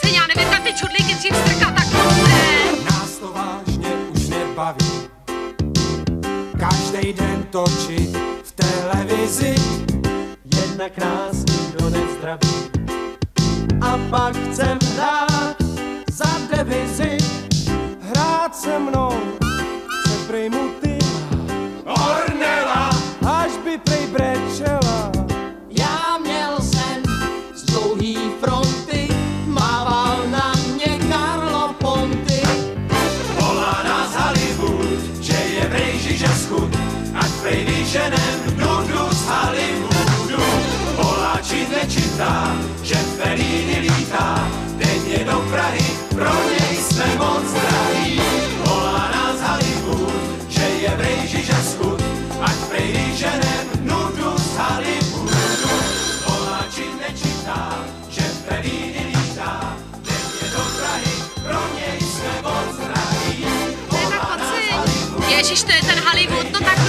koceň, já nevím, tak ty čudlíky dřív strkat, tak ne. Nás to vážně už nebaví, každej den točit v televizi. Jednak nás nikdo nezdraví a pak chcem hrát za devizi. Hrát se mnou se prej muty Ornella, až by prej brečela. Já měl sen z dlouhý fronty, mával na mě Carlo Ponty. Volá nás Hollywood, že je v rejži žaskut, ať prej vyženem nudu z Hollywoodu. Volá čit nečitá, že Fellini lítá denně do Prahy, pro něj jsme moc drahý. Volá nás Hollywood, že je v rejži žaskut, ať prej vyženem nudu z Hollywoodu. Volá čit nečitá, že Fellini lítá denně do Prahy, pro něj jsme moc drahý. To je ta koceň. Ježiš, to je ten Hollywood, no tak